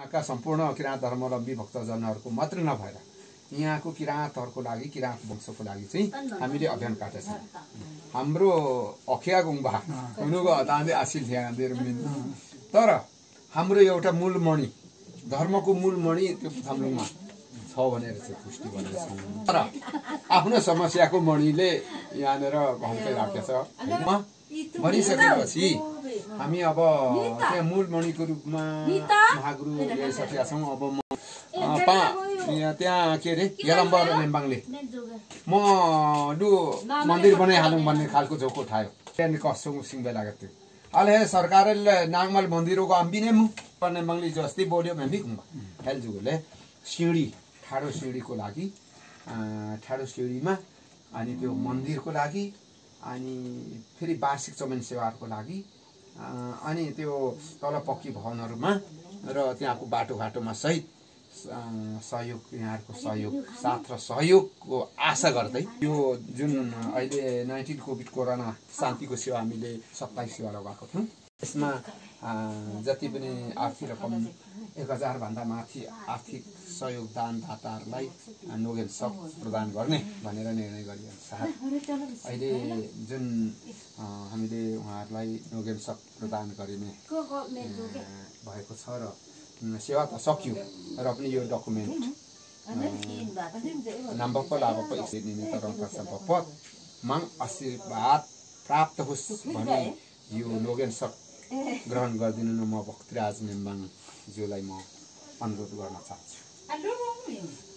यहाँका सम्पूर्ण किराँत धर्मावलम्बी भक्तजनहरूको मात्र नभएर यहाँको किराँतहरूको लागि किराँत वंशको लागि चाहिँ हामीले अभियान काटेका छौँ। हाम्रो अखिया गुम्बा हुनुको ताँदै आसिल थिएर तर हाम्रो एउटा मूल मणि धर्मको मूल मणि त्यो पुथामलुङमा छ भनेर चाहिँ पुष्टि गरेका छौँ। तर आफ्नो समस्याको मणिले यहाँनिर घन्कै राखेको छ। भनिसकेपछि हामी अब त्यहाँ मूल मणिको रूपमा महागुरु ल्याइसकेका छौँ। अब म त्यहाँ के अरे यलम्बर नेम्बाङले म लु मन्दिर बनाइहालौँ भन्ने खालको झोक उठायो। त्यहाँदेखि कस्तो सिङ्गै लागेको थियो। अहिले सरकारले नागमल मन्दिरको अम्बिने नेम्बाङले जस्तै बोल्यो भने हेलजुगोले सिँढी ठाडो सिँढीको लागि ठाडो सिँढीमा अनि त्यो मन्दिरको लागि अनि फेरि वार्षिक चमेन सेवाहरूको लागि अनि त्यो तल पक्की भवनहरूमा र त्यहाँको बाटोघाटोमा सहित सहयोग यहाँहरूको सहयोग साथ र सहयोगको आशा गर्दै यो जुन अहिले 19 कोभिड कोरोना शान्तिको सेवा हामीले 27 सेवा लगाएको थियौँ। यसमा जति पनि आर्थिक रकम 1000 भन्दा माथि आर्थिक सहयोग दानदाताहरूलाई नोगेन सक प्रदान गर्ने भनेर निर्णय गरिअनुसार अहिले जुन हामीले उहाँहरूलाई नोगेन सक प्रदान गरिने भएको छ र सेवा त सकियो र पनि यो डकुमेन्ट नाम्बप्प लाभप्प निमित्त माग आशीर्वाद प्राप्त होस् भने यो नोगेन सक ग्रहण गरिदिनु न म भक्तराज नेम्बाङज्यूलाई म अनुरोध गर्न चाहन्छु।